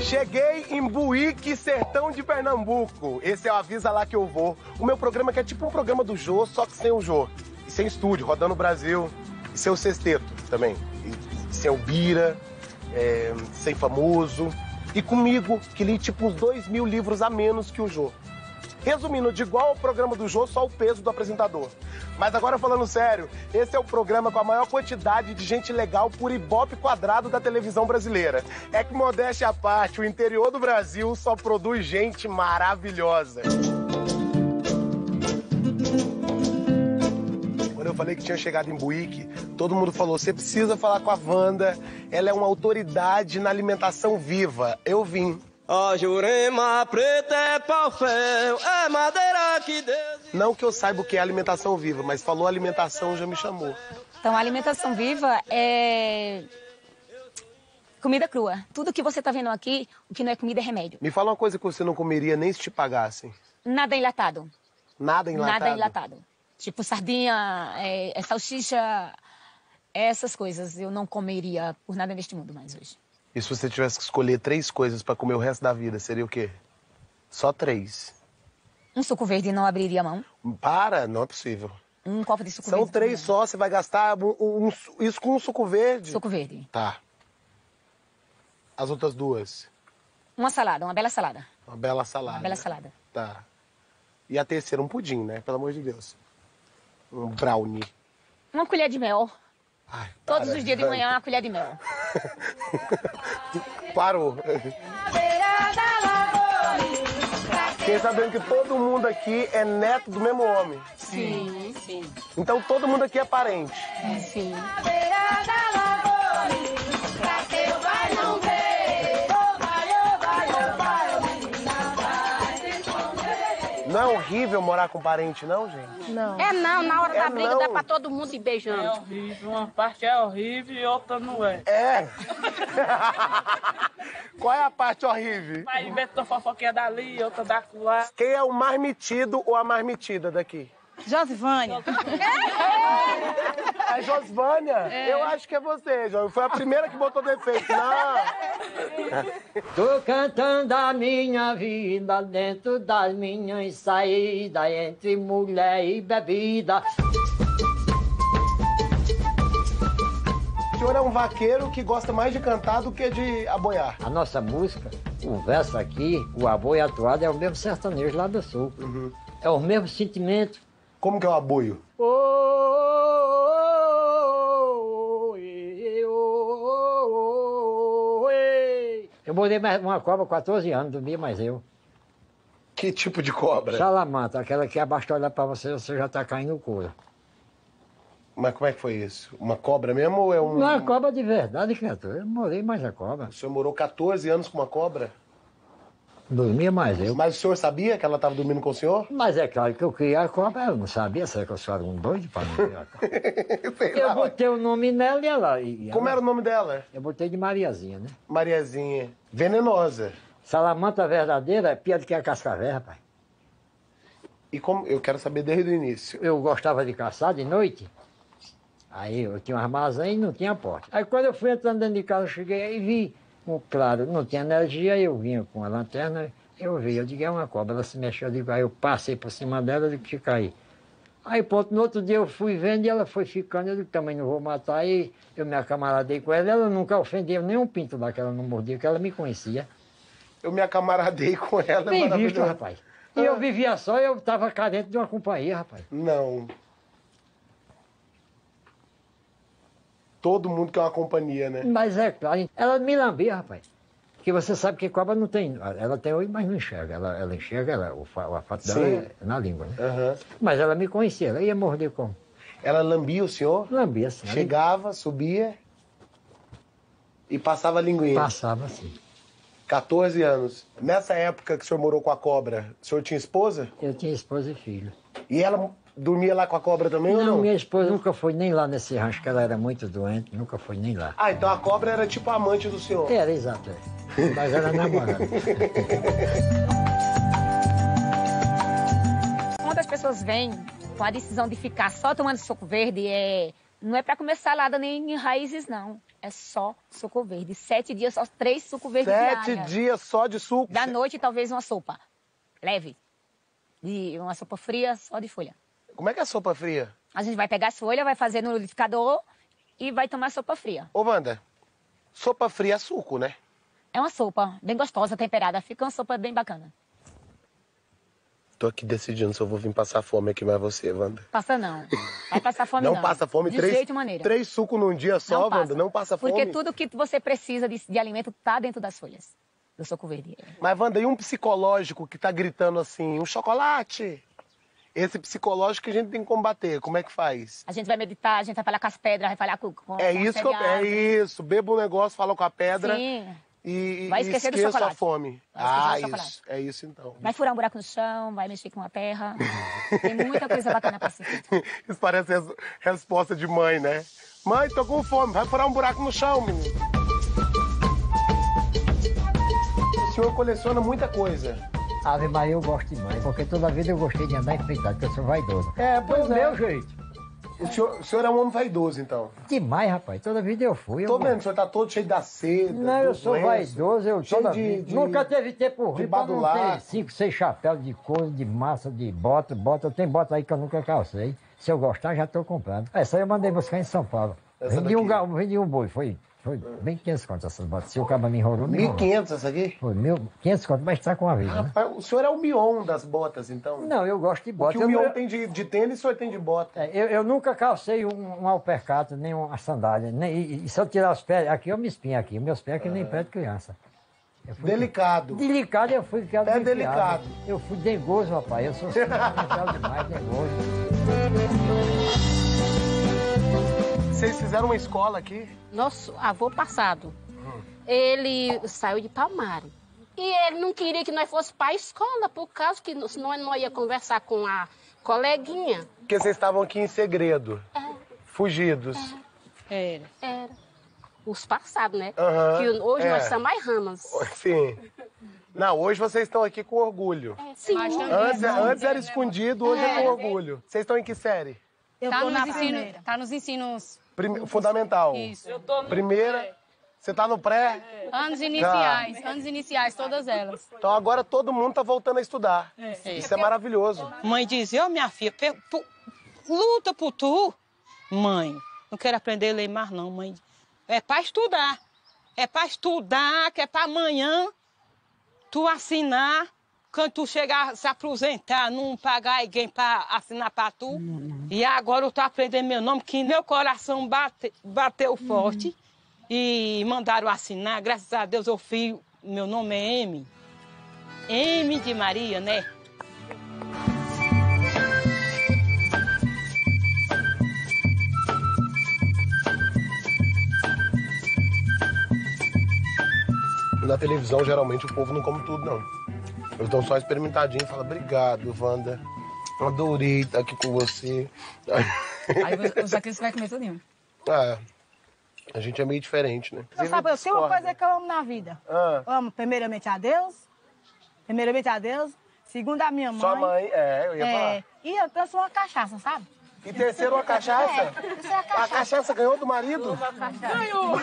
Cheguei em Buíque, sertão de Pernambuco. Esse é o Avisa Lá Que Eu Vou. O meu programa que é tipo um programa do Jô, só que sem o Jô. E sem estúdio, rodando o Brasil. E sem o Sexteto também. E sem o Bira, sem Famoso. E comigo, que li tipo uns 2.000 livros a menos que o Jô. Resumindo, de igual ao programa do Jô, só o peso do apresentador. Mas agora falando sério, esse é o programa com a maior quantidade de gente legal por ibope quadrado da televisão brasileira. É que, modéstia à parte, o interior do Brasil só produz gente maravilhosa. Quando eu falei que tinha chegado em Buíque, todo mundo falou, você precisa falar com a Wanda, ela é uma autoridade na alimentação viva. Eu vim. A Jurema preta é pau-fel, é madeira que Deus... Não que eu saiba o que é alimentação viva, mas falou alimentação, já me chamou. Então, a alimentação viva é comida crua. Tudo que você tá vendo aqui, o que não é comida é remédio. Me fala uma coisa que você não comeria nem se te pagassem. Nada enlatado. Nada enlatado? Nada enlatado. Tipo sardinha, salsicha, essas coisas eu não comeria por nada neste mundo mais hoje. E se você tivesse que escolher 3 coisas pra comer o resto da vida, seria o quê? Só 3. Um suco verde não abriria a mão. Para, não é possível. Um copo de suco São verde. São 3 só, você vai gastar isso com um suco verde? Suco verde. Tá. As outras 2? Uma salada, uma bela salada. Uma bela salada. Uma bela salada. Tá. E a terceira, um pudim, né? Pelo amor de Deus. Um brownie. Uma colher de mel. Ai, todos os dias de manhã, uma colher de mel. Parou. Fiquei sabendo que todo mundo aqui é neto do mesmo homem. Sim, sim. Então todo mundo aqui é parente. Sim. Não é horrível morar com parente, não, gente? Não. Não, na hora da briga dá pra todo mundo ir beijando. É horrível, uma parte é horrível e outra não é. É? Qual é a parte horrível? Vai inventar fofoquinha dali, outra da lá. Quem é o mais metido ou a mais metida daqui? Josivânia. A Josvânia? É. Eu acho que é você, Jô. Foi a primeira que botou defeito. Não. Tô cantando a minha vida dentro das minhas saídas, entre mulher e bebida. O senhor é um vaqueiro que gosta mais de cantar do que de aboiar. A nossa música, o verso aqui, o aboio atuado é o mesmo sertanejo lá do sul. Uhum. É o mesmo sentimento. Como que é o aboio? Eu morei mais uma cobra 14 anos, dormia mais eu. Que tipo de cobra? Salamata, aquela que abasta olhar pra você, você já tá caindo no couro. Mas como é que foi isso? Uma cobra mesmo ou é um... Não, é cobra de verdade, criatura. Eu morei mais a cobra. O senhor morou 14 anos com uma cobra? Dormia mais eu. Mas o senhor sabia que ela estava dormindo com o senhor? Mas é claro que eu criei a cobra, eu não sabia. Será que eu sou um doido pra não criar a cobra? Eu botei o nome nela e ela... Como era o nome dela? Eu botei de Mariazinha, né? Mariazinha. Venenosa. Salamanta verdadeira é pior do que a cascavel, rapaz. E como... Eu quero saber desde o início. Eu gostava de caçar de noite. Aí eu tinha um armazém e não tinha porta. Aí quando eu fui entrando dentro de casa, eu cheguei e vi... Claro, não tinha energia, eu vinha com a lanterna, eu vi, eu digo, é uma cobra, ela se mexeu, eu digo, aí eu passei por cima dela, eu digo, fica aí. Aí, pronto, no outro dia eu fui vendo e ela foi ficando, eu digo, também não vou matar, aí eu me acamaradei com ela, ela nunca ofendeu nem um pinto lá que ela não mordia, porque ela me conhecia. Eu me acamaradei com ela, bem visto, rapaz. E eu vivia só, eu estava carente de uma companhia, rapaz. Não. Todo mundo quer uma companhia, né? Mas é claro, ela me lambia, rapaz. Porque você sabe que cobra não tem... Ela tem olho, mas não enxerga. Ela enxerga, o fato dela é na língua, né? Uhum. Mas ela me conhecia, ela ia morder como? Ela lambia o senhor? Lambia, sim. Chegava, subia e passava a linguinha? Passava, sim. 14 anos. Nessa época que o senhor morou com a cobra, o senhor tinha esposa? Eu tinha esposa e filho. E ela... Dormia lá com a cobra também ou não? Não, minha esposa nunca foi nem lá nesse rancho, que ela era muito doente, nunca foi nem lá. Ah, então a cobra era tipo a amante do senhor? Era, exato. Mas era namorada. Quando as pessoas vêm com a decisão de ficar só tomando suco verde, Não é para comer salada nem em raízes, não. É só suco verde. 7 dias, só 3 suco verdes 7 dias só de suco? Da noite, talvez uma sopa. Leve. E uma sopa fria, só de folha. Como é que é a sopa fria? A gente vai pegar as folhas, vai fazer no liquidificador e vai tomar sopa fria. Ô, Wanda, sopa fria é suco, né? É uma sopa bem gostosa, temperada. Fica uma sopa bem bacana. Tô aqui decidindo se eu vou vir passar fome aqui mais você, Wanda. Passa não. Vai passar fome não. Não passa fome? De 3, jeito maneira. 3 sucos num dia só, Não passa. Wanda? Não passa fome? Porque tudo que você precisa de alimento tá dentro das folhas do suco verde. Mas, Wanda, e um psicológico que tá gritando assim, um chocolate? Esse psicológico que a gente tem que combater, como é que faz? A gente vai meditar, a gente vai falar com as pedras, vai falar com É isso que eu... É isso, bebo um negócio, falo com a pedra. Sim. E Vai esquecer do esqueço a chocolate. fome. Vai esquecer do Isso. chocolate. É isso então. Vai furar um buraco no chão, vai mexer com a terra. Tem muita coisa bacana pra ser feita. Isso parece resposta de mãe, né? Mãe, tô com fome, vai furar um buraco no chão, menino. O senhor coleciona muita coisa. Ave Maria eu gosto demais, porque toda vida eu gostei de andar enfeitado, porque eu sou vaidoso. É, pois Do é. meu jeito. O senhor é um homem vaidoso, então. Demais, rapaz. Toda vida eu fui. Tô vendo, o senhor tá todo cheio da seda. Não, eu sou vaidoso, eu cheio toda de- vida. de- Nunca teve tempo ruim pra não badulaco. ter 5, 6 chapéus de couro, de massa, de bota. Eu tenho bota aí que eu nunca calcei. Se eu gostar, já tô comprando. Essa aí eu mandei buscar em São Paulo. Essa Vendi daqui? vendi um boi, foi bem 500 contos essas botas. Se o cara me enrolou, me enrolou. 1.500 essa aqui? Foi 500 contos, mas tá com a vida, né? Rapaz, o senhor é o Mion das botas, então. Não, eu gosto de O bota. que o Mion tem de tênis, o senhor tem de bota. Eu nunca calcei um alpercata, nem uma sandália. E se eu tirar os pés, aqui eu me espinho aqui. Meus pés aqui nem pé de criança. Eu fui- Delicado. Delicado eu fui criado. É bem delicado. criado. Eu fui dengoso, rapaz. Eu sou sentimental demais, dengoso. Vocês fizeram uma escola aqui? Nosso avô passado, ele saiu de Palmares. E ele não queria que nós fosse para a escola, por causa que senão ele não ia conversar com a coleguinha. Porque vocês estavam aqui em segredo. Fugidos. Era. Era. Os passados, né? Aham, Que hoje é. nós somos mais ramas. Sim. Não, hoje vocês estão aqui com orgulho. Sim. Antes era escondido, hoje é com orgulho. Vocês estão em que série? Eu tô na primeira. Tá nos ensinos. Fundamental. Isso. Eu tô no Primeira. Você tá no pré? Anos iniciais, todas elas. Então agora todo mundo tá voltando a estudar. Isso é maravilhoso. Mãe dizia, ô minha filha, luta por tu. Mãe, não quero aprender a ler mais não, mãe. É para estudar. É para estudar, que é para amanhã tu assinar. Quando tu chegar a se aposentar, não pagar ninguém para assinar para tu. E agora eu tô aprendendo meu nome, que meu coração bateu forte. E mandaram assinar, graças a Deus eu fiz, meu nome é M. M de Maria, né? Na televisão, geralmente, o povo não come tudo, não. Eles dão só experimentadinho e falam, obrigado, Wanda. Adorei estar aqui com você. Aí os aqui você vai comer tudinho. A gente é meio diferente, né? Você sabe, eu tenho uma coisa que eu amo na vida. Eu amo primeiramente a Deus, segundo a minha mãe. Sua mãe, eu ia falar. E eu danço uma cachaça, sabe? E terceiro, uma cachaça? Isso é a cachaça. A cachaça ganhou do marido? Ganhou.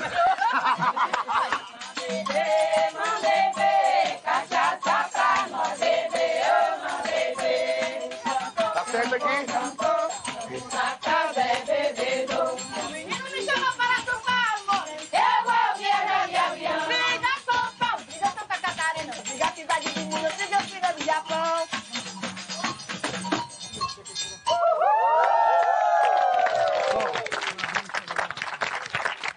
Tá certo aqui?